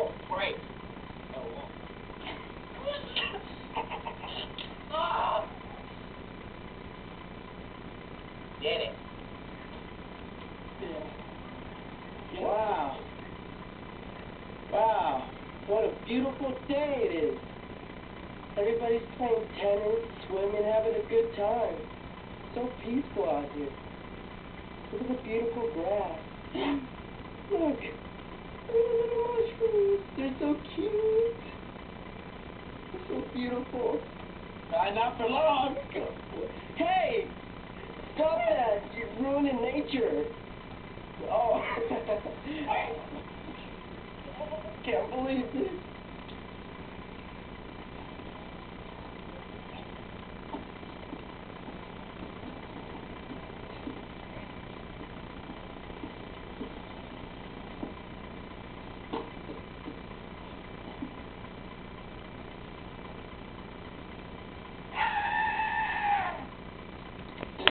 Oh, great. Oh. Oh. Did it. Yeah. Wow. Wow. What a beautiful day it is. Everybody's playing tennis, swimming, having a good time. So peaceful out here. Look at the beautiful grass. Look. Look at the little mushrooms. They're so cute. They're so beautiful. Not for long. Hey! Stop that. You're ruining nature. Oh. Can't believe this.